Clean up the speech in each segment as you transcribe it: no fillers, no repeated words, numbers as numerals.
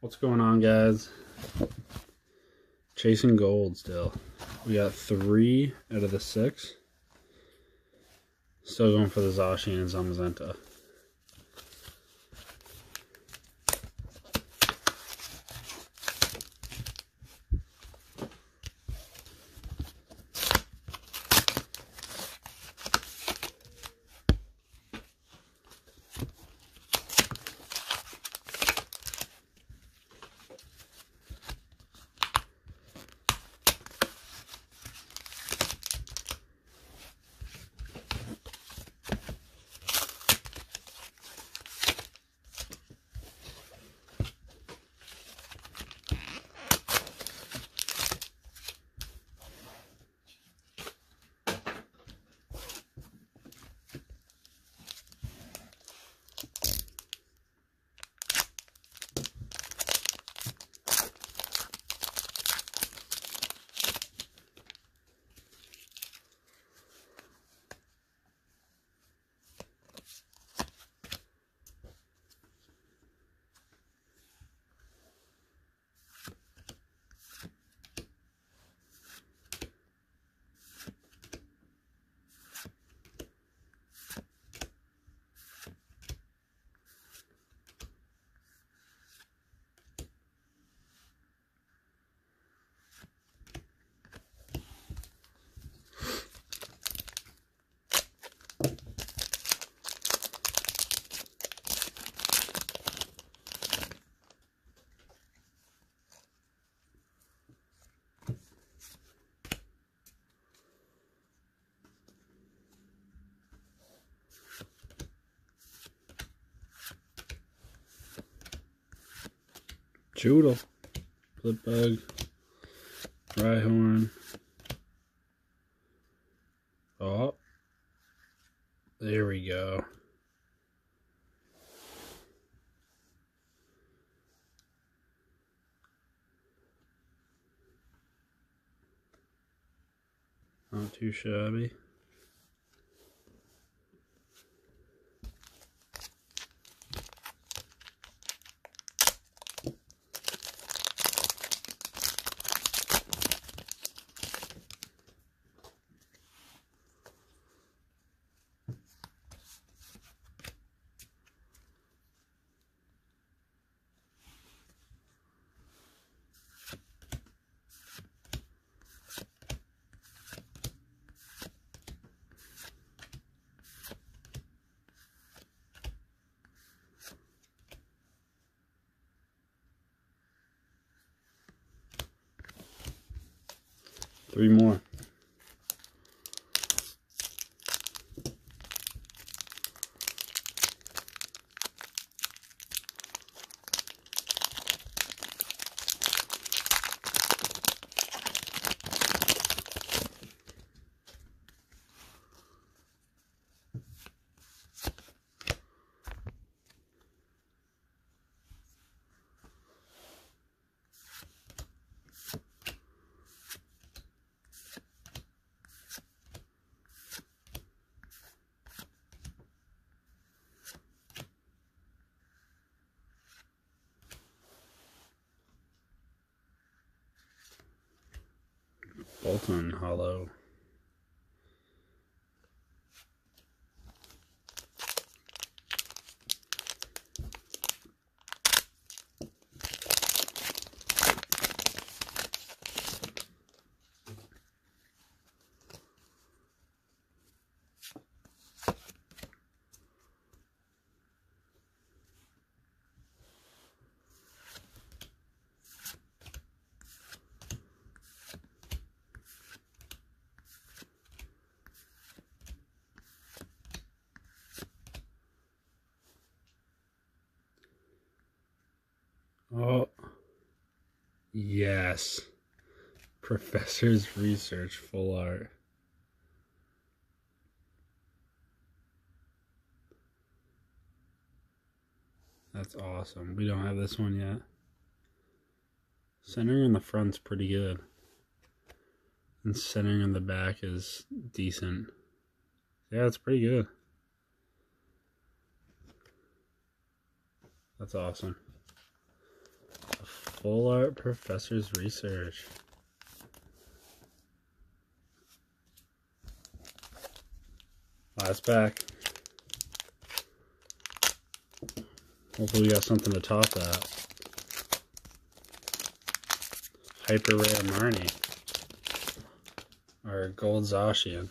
What's going on, guys? Chasing gold still. We got 3 out of the 6. Still going for the Zacian and Zamazenta. Joodle, Flipbug, Rhyhorn. Oh, there we go. Not too shabby. Three more. Bolton Hollow. Oh, yes. Professor's Research full art. That's awesome. We don't have this one yet. Centering in the front's pretty good. And centering in the back is decent. Yeah, it's pretty good. That's awesome. Full Art Professor's Research. Last pack. Hopefully we got something to top that. Hyper Rare Marnie. Or Gold Zacian.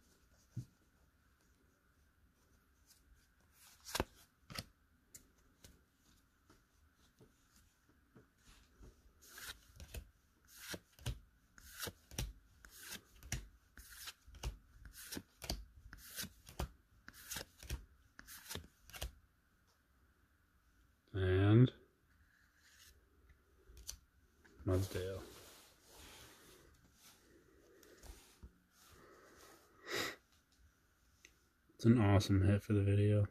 And Mudsdale. It's an awesome hit for the video.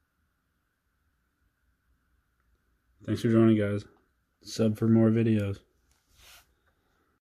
Thanks for joining, guys. Sub for more videos.